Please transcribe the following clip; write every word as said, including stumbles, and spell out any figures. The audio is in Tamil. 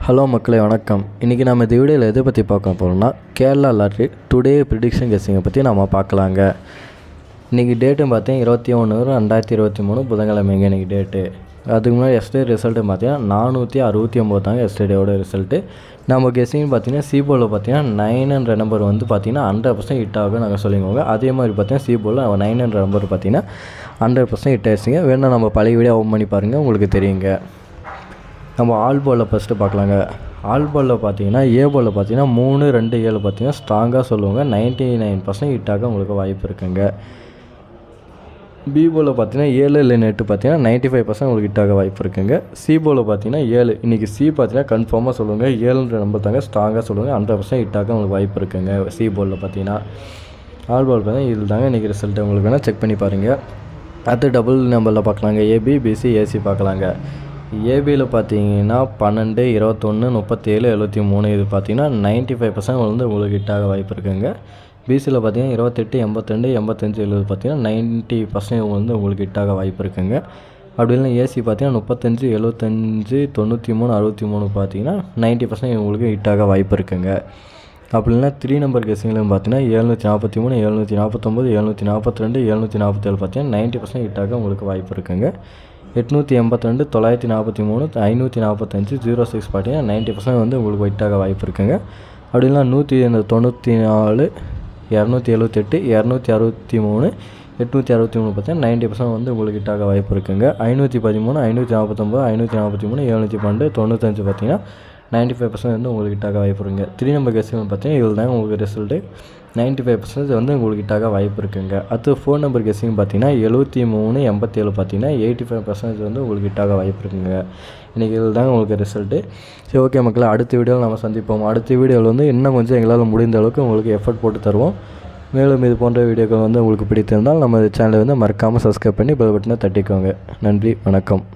ஹலோ மக்களே வணக்கம். இன்றைக்கி நம்ம இந்த வீடியோவில் எதை பற்றி பார்க்க போகிறோம்னா கேரளா லாட்ரி டுடே ப்ரிடிக்ஷன் கெஸ்ஸிங்கை பற்றி நம்ம பார்க்கலாங்க. இன்றைக்கி டேட்டுன்னு பார்த்தீங்கன்னா இருபத்தி ஒன்று ரெண்டாயிரத்தி இருபத்தி மூணு புதன்கிழமைங்க இன்றைக்கி டேட்டு. அதுக்கு முன்னாடி எஸ்டே ரிசல்ட்டு பார்த்தீங்கன்னா நானூற்றி அறுபத்தி ஒம்பது தாங்க எஸ்டேடோட ரிசல்ட்டு. நம்ம கெஸ்ஸிங் பார்த்தீங்கன்னா சிபோவில் பார்த்தீங்கன்னா நைன் என்ற நம்பர் வந்து பார்த்தீங்கன்னா ஹண்ட்ரட் பர்சன்ட் ஹிட் ஆகும் நாங்கள் சொல்லிக்கோங்க. அதே மாதிரி பார்த்தீங்கன்னா சிபோவில் நைன் என்ற நம்பர் பார்த்தீங்கன்னா ஹண்ட்ரட் பர்சன்ட் ஹிட் ஆயிடுச்சுங்க. வேணால் நம்ம பழைய வீடியோ ஓப்பன் பண்ணி பாருங்கள், உங்களுக்கு தெரியுங்க. நம்ம ஆல் பாலில் ஃபஸ்ட்டு பார்க்கலாங்க. ஆல் பாலில் பார்த்தீங்கன்னா ஏ பாலில் பார்த்தீங்கன்னா மூணு ரெண்டு ஏழு பார்த்தீங்கன்னா ஸ்ட்ராங்காக சொல்லுவாங்க. நைன்ட்டி நைன் பர்சன்ட் ஹிட்டாக உங்களுக்கு வாய்ப்பு இருக்குங்க. பி போலில் பார்த்தீங்கன்னா ஏழு இல்லை எட்டு பார்த்தீங்கன்னா நைன்ட்டி ஃபைவ் பர்சன்ட் உங்களுக்கு ஹிட்டாக வாய்ப்பு இருக்குங்க. சி போலில் பார்த்தீங்கன்னா ஏழு இன்றைக்கி சி பார்த்தீங்கன்னா கன்ஃபார்மாக சொல்லுவாங்க. ஏழுன்ற நம்பர் தாங்க ஸ்ட்ராங்காக சொல்லுவாங்க. ஹண்ட்ரட் பர்சன்ட் ஹிட்டாக உங்களுக்கு வாய்ப்பு இருக்குங்க. சி போலில் பார்த்தீங்கன்னா ஆல் பால் பார்த்தீங்கன்னா இது தாங்க இன்றைக்கி ரிசல்ட்டு உங்களுக்கு வேணால் செக் பண்ணி பாருங்கள். அடுத்து டபுள் நம்பரில் பார்க்கலாங்க. ஏபி பிசி ஏசி பார்க்கலாங்க. ஏபியில் பார்த்தீங்கன்னா பன்னெண்டு இருபத்தொன்று முப்பத்தேழு எழுபத்தி மூணு இது பார்த்தீங்கன்னா நைன்ட்டி ஃபைவ் பர்சன்ட் வந்து உங்களுக்கு ஹிட்டாக வாய்ப்பு இருக்குங்க. பிசியில் பார்த்தீங்கன்னா இருபத்தெட்டு எண்பத்திரெண்டு எண்பத்தஞ்சு எழுபது பார்த்தீங்கன்னா நைன்ட்டி பர்சன்ட் வந்து உங்களுக்கு ஹிட்டாக வாய்ப்பு இருக்குங்க. அப்படி இல்லைனா ஏசி பார்த்தீங்கன்னா முப்பத்தஞ்சு எழுபத்தஞ்சு தொண்ணூற்றி மூணு அறுபத்தி மூணு பார்த்தீங்கன்னா நைன்ட்டி பர்சன்ட் உங்களுக்கு ஹிட்டாக வாய்ப்பு இருக்குங்க. அப்படி இல்லைனா த்ரீ நம்பர் கெஸ்ஸிங்லையும் பார்த்தீங்கன்னா எழுநூற்றி நாற்பத்தி மூணு எழுநூற்றி நாற்பத்தொம்பது எழுநூற்றி நாற்பத்தி ரெண்டு எழுநூற்றி நாற்பத்தேழு பார்த்தீங்கன்னா நைன்ட்டி பர்சன்ட் ஹிட்டாக உங்களுக்கு வாய்ப்பு இருக்குங்க. எட்நூற்றி எண்பத்தி ரெண்டு தொள்ளாயிரத்தி நாற்பத்தி மூணு ஐநூற்றி நாற்பத்தஞ்சு ஜீரோ சிக்ஸ் பார்த்தீங்கன்னா நைன்ட்டி பர்சன்ட் வந்து உங்களுக்கு ஹிட்டாக வாய்ப்பு இருக்குங்க. அப்படி இல்லைனா நூற்றி தொண்ணூற்றி நாலு இரநூத்தி எழுபத்தெட்டு இரநூத்தி அறுபத்தி மூணு எட்நூற்றி அறுபத்தி மூணு பார்த்தீங்கன்னா நைன்ட்டி பர்சன்ட் வந்து உங்களுக்கு ஹிட்டாக வாய்ப்பு இருக்குங்க. ஐநூற்றி பதிமூணு ஐநூற்றி நாற்பத்தொம்பது ஐநூற்றி நாற்பத்தி மூணு எழுநூற்றி பன்னெண்டு தொண்ணூத்தஞ்சு பார்த்தீங்கன்னா நைன்ட்டி ஃபைவ் பர்சன்ட் வந்து உங்களுக்கு ஹிட்டாக வாய்ப்பு இருக்குங்க. த்ரீ நம்பர் கெஸ்ஸிங் பார்த்தீங்கன்னா இதில் தாங்க உங்களுக்கு ரிசல்ட்டு நைன்ட்டி ஃபைவ் பர்சன்ட் வந்து உங்களுக்கு ஹிட்டாக வாய்ப்பு இருக்குங்க. அடுத்து ஃபோர் நம்பர் கெஸ்ஸிங் பார்த்தீங்கன்னா எழுபத்தி மூணு எண்பத்தேழு பார்த்தீங்கன்னா எயிட்டி ஃபைவ் பர்சன்டேஜ் வந்து உங்களுக்கு ஹிட்டாக வாய்ப்பு இருக்குங்க. இன்றைக்கி இதில் தாங்க உங்களுக்கு ரிசல்ட்டு. சரி, ஓகே மக்களே, அடுத்த வீடியோவில் நம்ம சந்திப்போம். அடுத்த வீடியோவில் வந்து இன்னும் கொஞ்சம் எங்களால் முடிந்த அளவுக்கு உங்களுக்கு எஃபர்ட் போட்டு தருவோம். மேலும் இது போன்ற வீடியோக்கள் வந்து உங்களுக்கு பிடித்திருந்தால் நம்ம சேனலை வந்து மறக்காமல் சப்ஸ்கிரைப் பண்ணி பெல் பட்டனை தட்டிக்கோங்க. நன்றி, வணக்கம்.